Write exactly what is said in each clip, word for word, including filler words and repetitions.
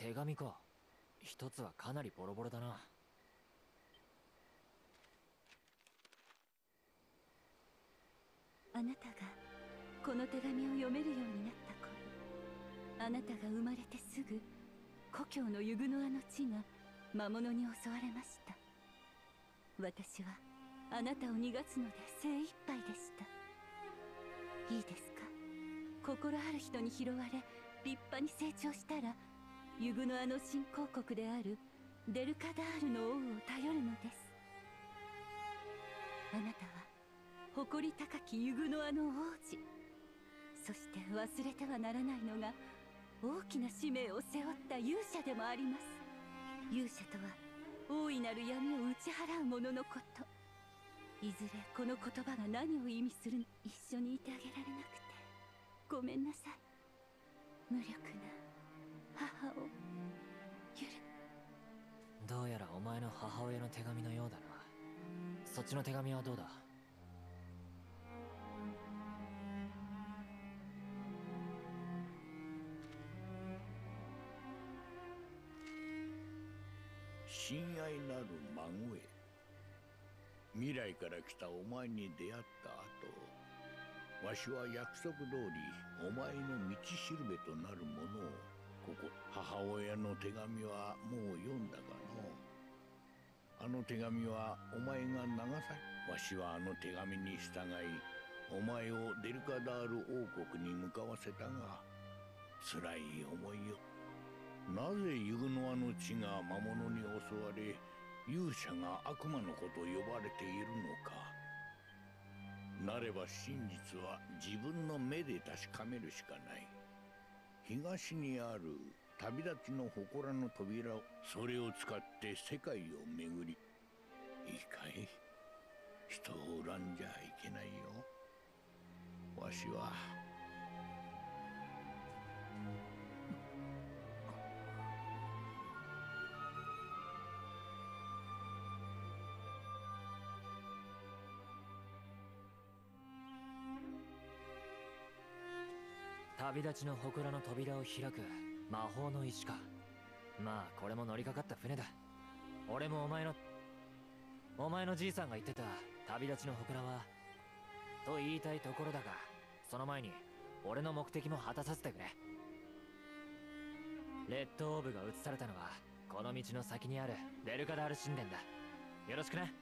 手紙か。一つはかなりボロボロだな。 あなたがこの手紙を読めるようになった頃、あなたが生まれてすぐ故郷のユグノアの地が魔物に襲われました。私はあなたを逃がすので精一杯でした。いいですか、心ある人に拾われ立派に成長したら、ユグノアの新興国であるデルカダールの王を頼るのです。あなたは誇り高きユグノアの王子、そして忘れてはならないのが大きな使命を背負った勇者でもあります。勇者とは大いなる闇を打ち払う者のこと。いずれこの言葉が何を意味するの、一緒にいてあげられなくてごめんなさい。無力な母を許。 どうやらお前の母親の手紙のようだな。そっちの手紙はどうだ？ 親愛なる孫へ、未来から来たお前に出会った後、わしは約束通りお前の道しるべとなるものを、ここ母親の手紙はもう読んだかの。あの手紙はお前が流され、わしはあの手紙に従いお前をデルカダール王国に向かわせたが、辛い思いを。なぜユグノアの地が魔物に襲われ、勇者が悪魔の子と呼ばれているのか。なれば真実は自分の目で確かめるしかない。東にある旅立ちの祠の扉を、それを使って世界を巡り、いいかい、人を恨んじゃいけないよ。わしは旅立ちの祠の扉を開く魔法の石か。まあこれも乗りかかった船だ。俺もお前のお前のじいさんが言ってた旅立ちの祠はと言いたいところだが、その前に俺の目的も果たさせてくれ。レッドオーブが移されたのはこの道の先にあるデルカダール神殿だ。よろしくな。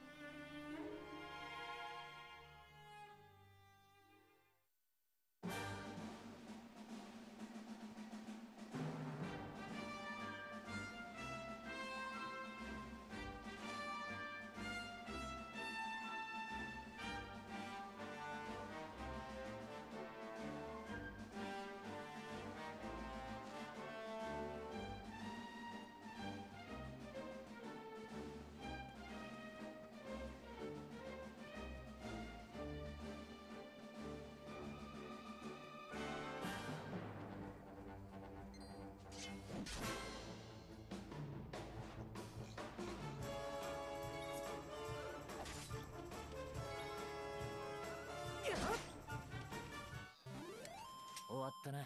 終わったな。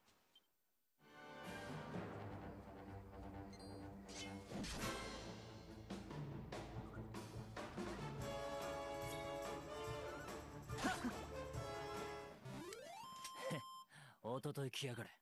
おととい来やがれ。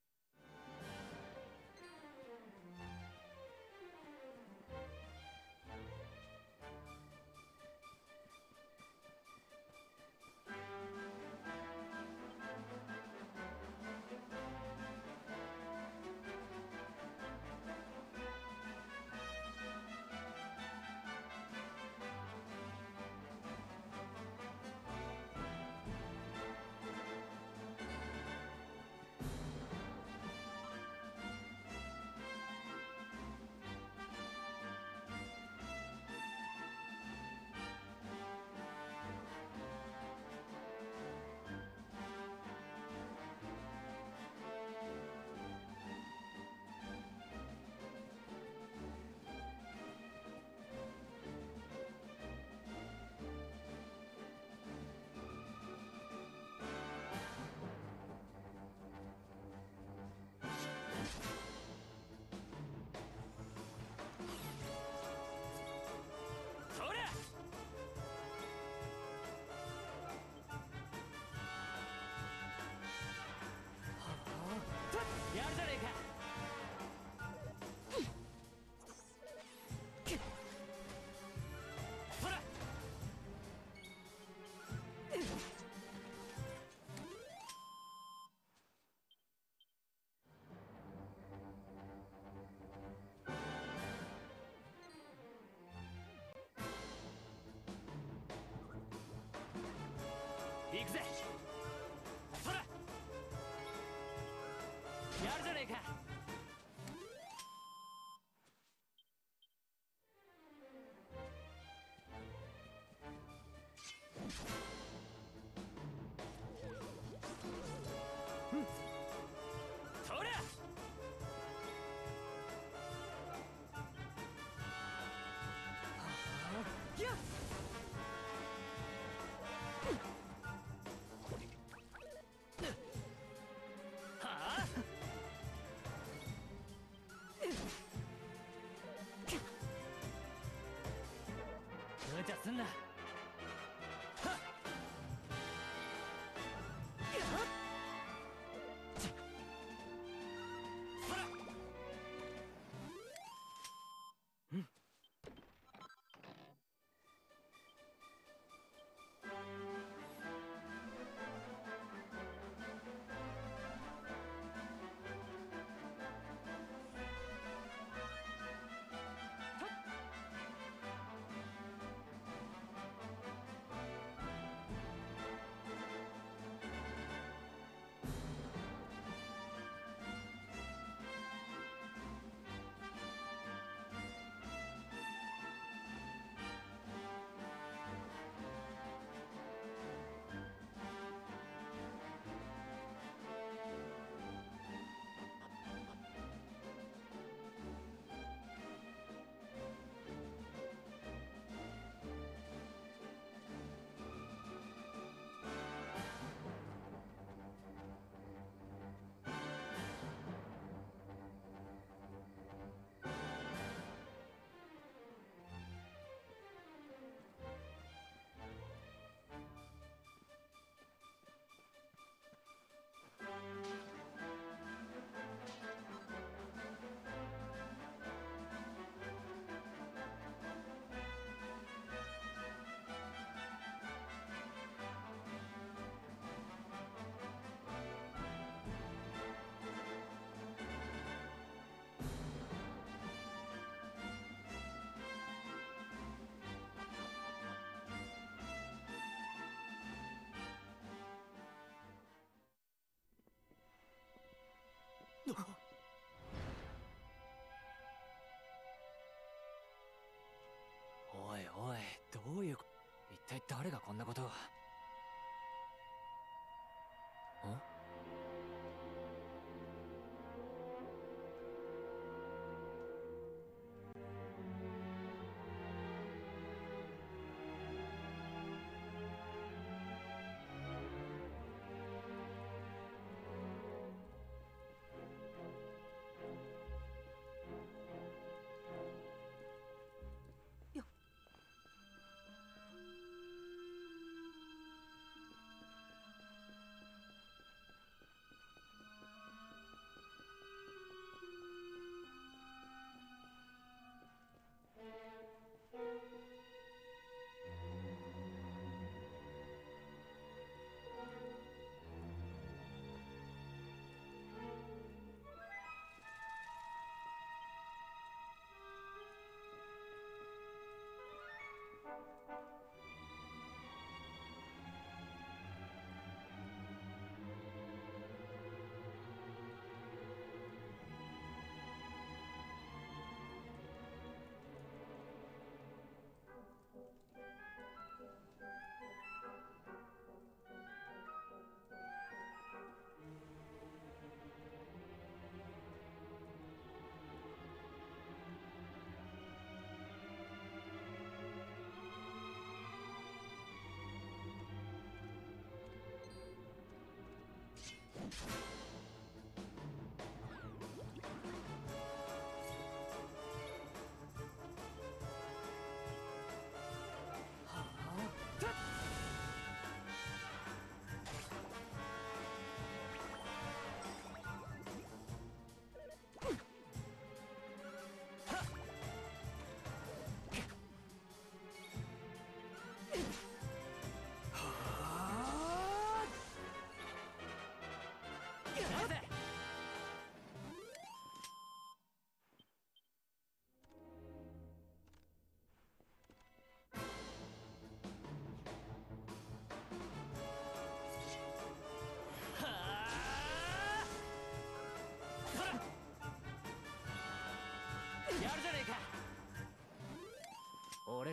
行くぜ。そらやるじゃねえか。そりゃやっはあ無茶すんな。はっおいおい、どういうこ一体誰がこんなことを。ん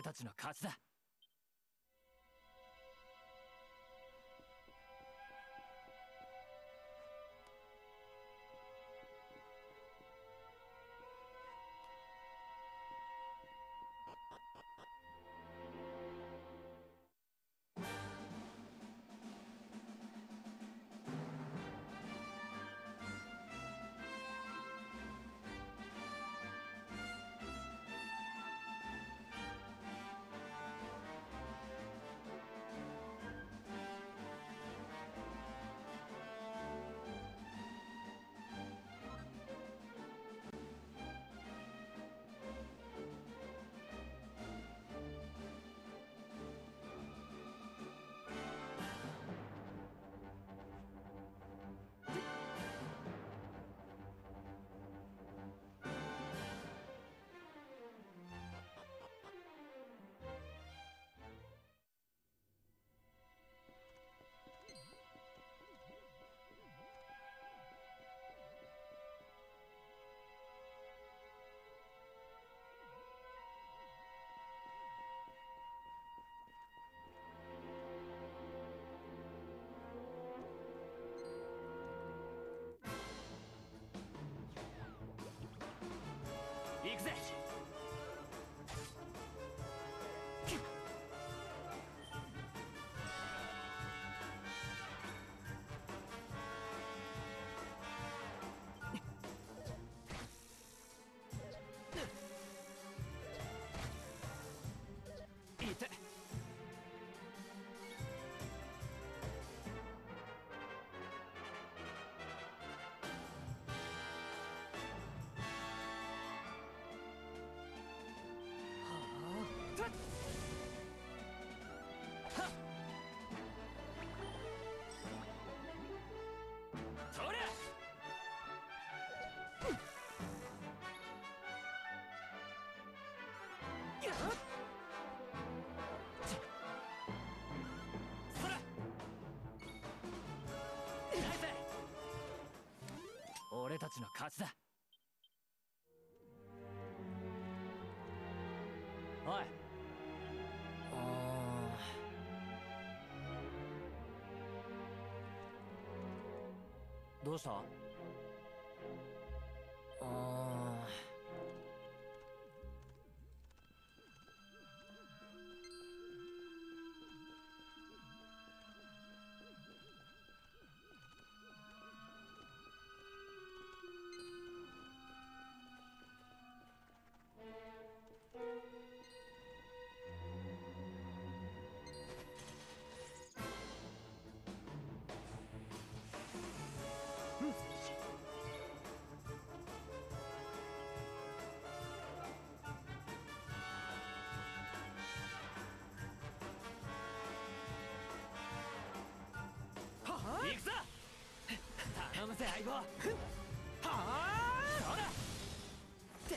俺たちの勝ちだ。行くぜ。いて。俺たちの勝ちだ。おい。どうした？ああ。行くぞ。頼むぜ相棒。はあ。そうだ。って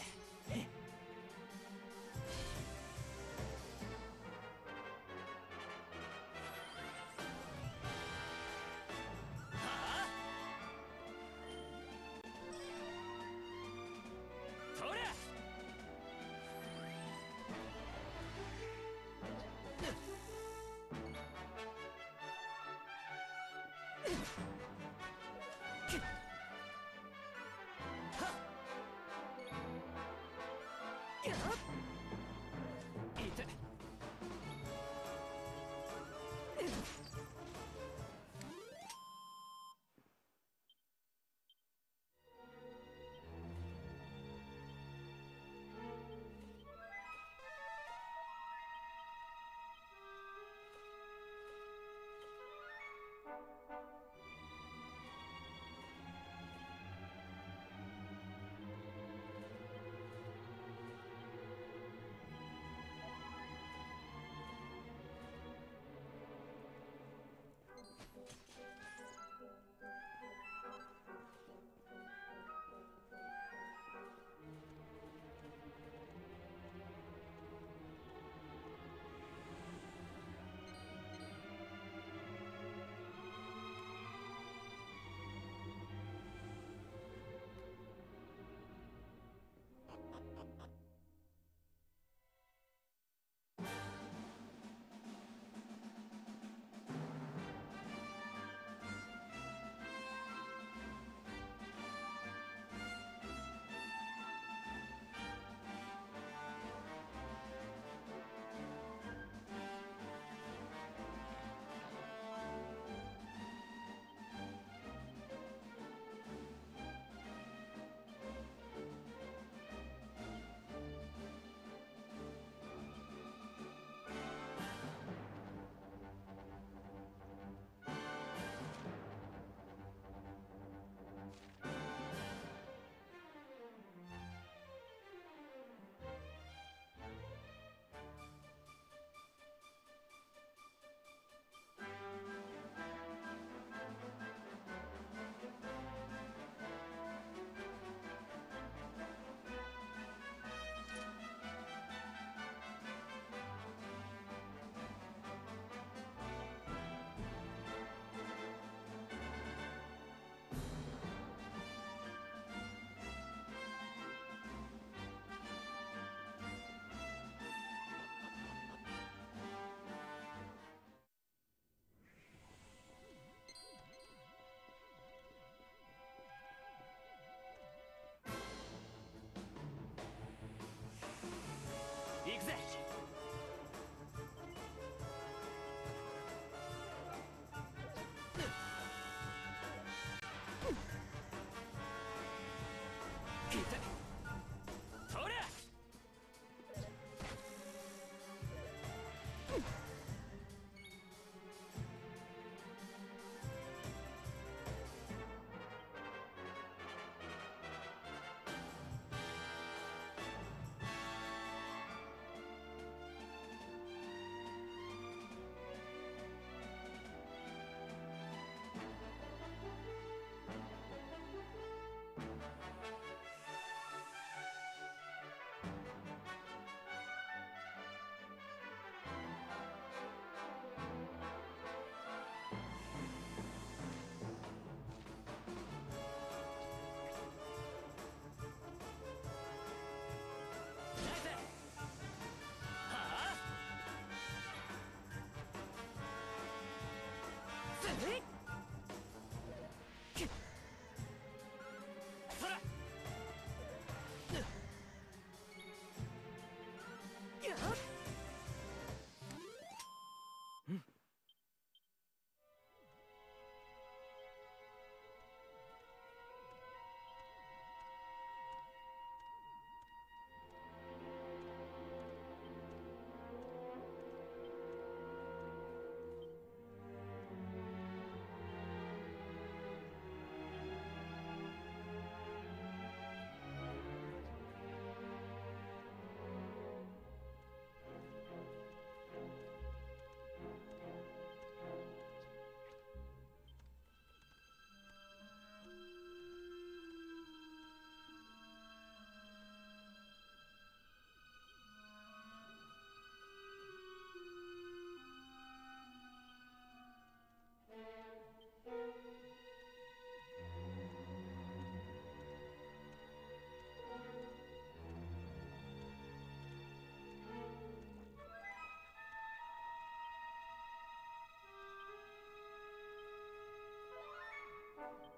はあ。そりゃ。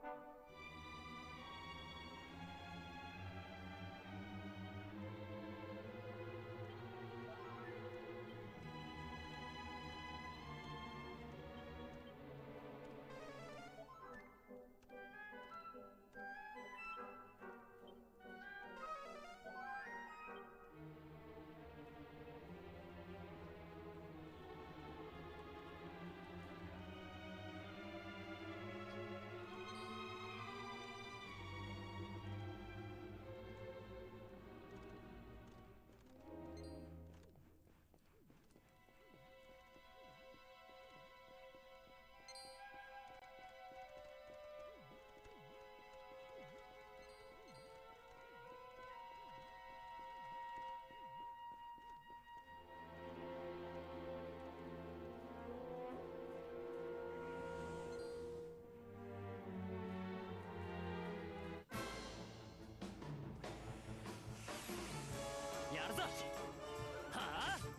やるぞ。はあ、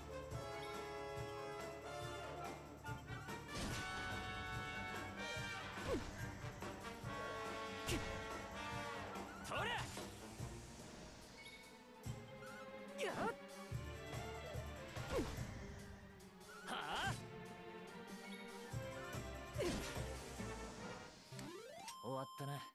そりゃやっ、はあ、終わったな。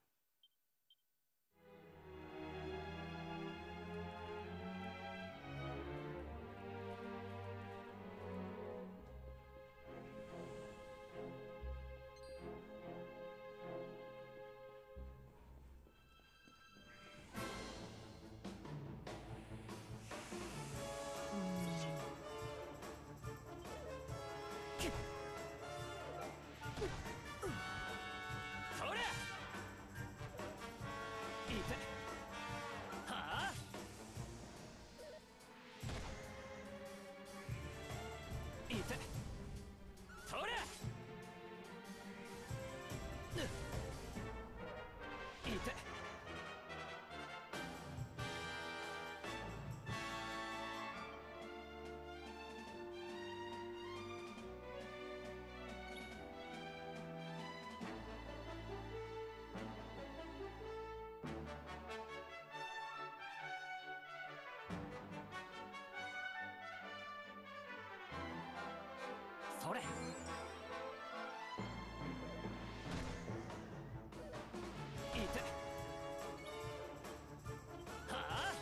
そりゃいて、はあ、いて、そりゃいて、それいて、はあ、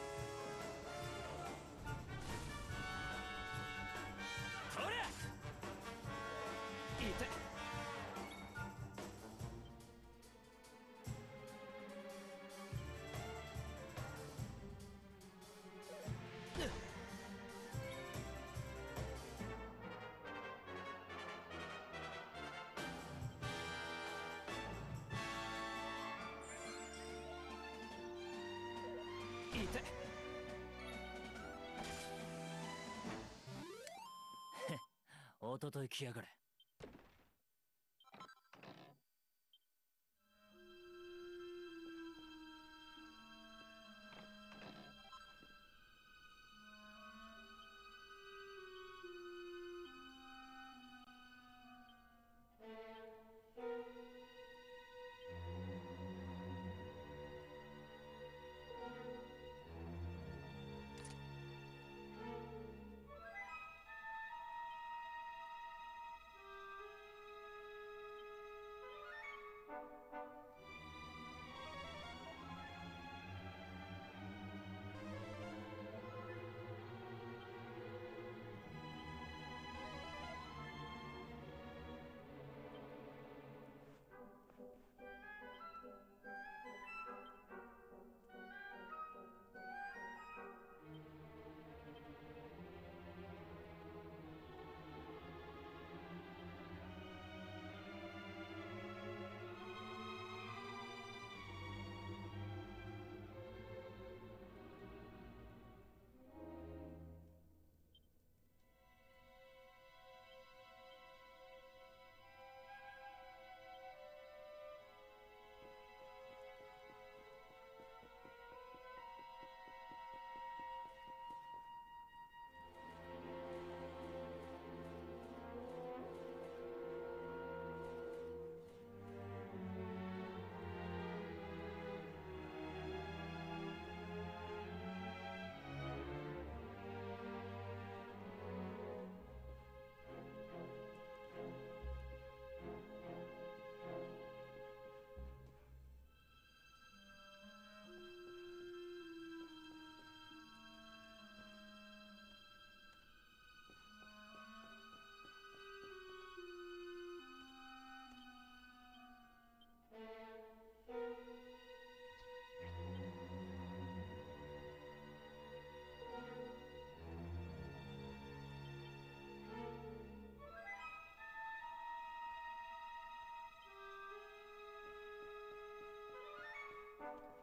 そりゃいて、いて、おととい来やがれ。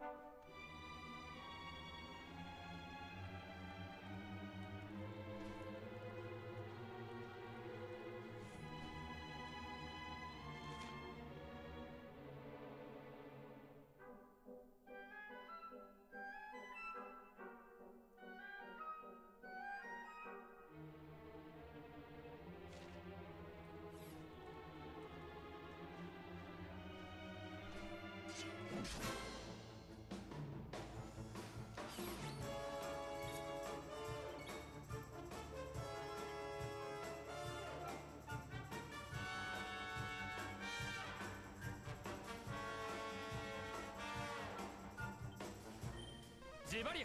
ジバリア。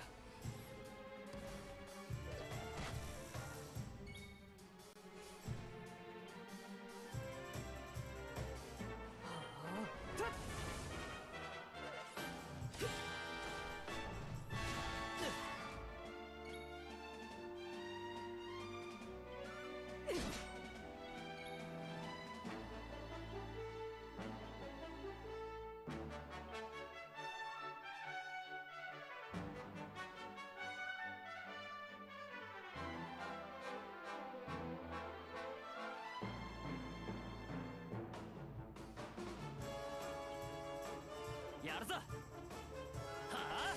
やるぞ。はあ。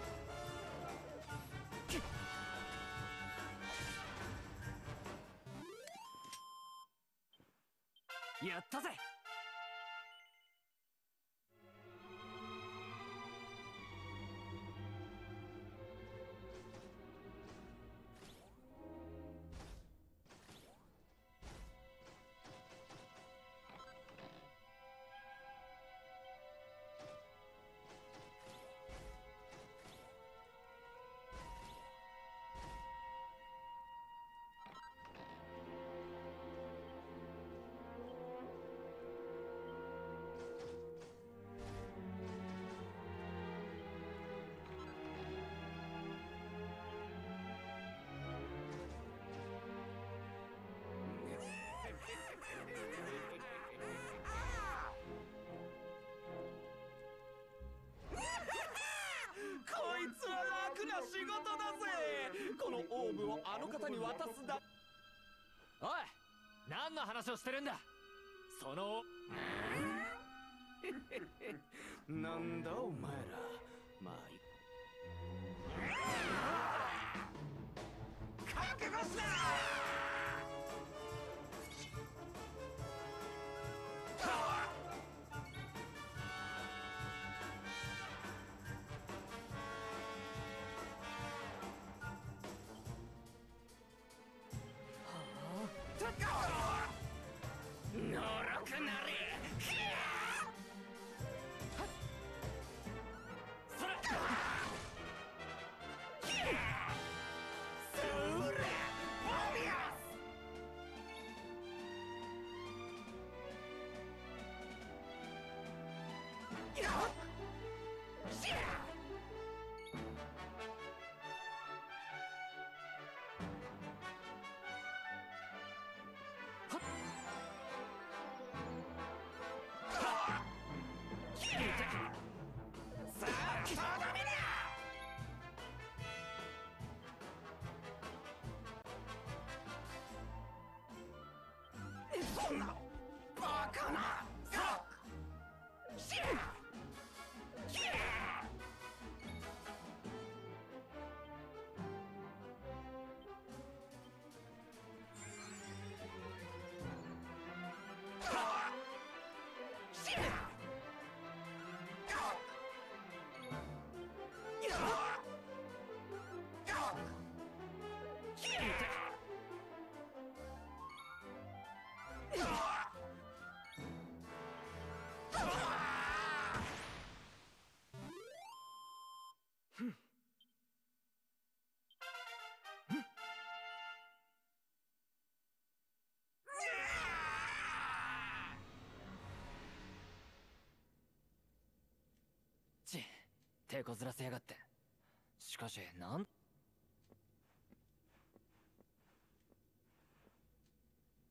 やったぜ。 仕事だぜ。このオーブをあの方に渡すだ。 おい、何の話をしてるんだ。そのなんだお前ら。まあいい。覚悟しな。そんなバカな。 ち、手こずらせやがって。しかしなん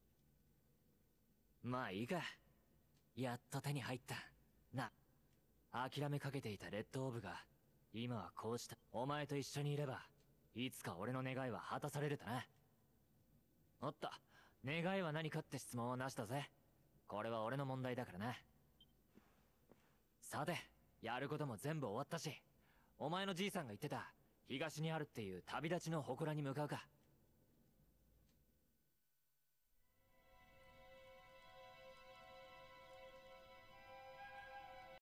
まあいいか。やっと手に入ったな。 諦めかけていたレッドオーブが今はこうした。お前と一緒にいればいつか俺の願いは果たされるとな。おっと、願いは何かって質問はなしだぜ。これは俺の問題だからな。さて、やることも全部終わったし、お前のじいさんが言ってた東にあるっていう旅立ちの祠に向かうか。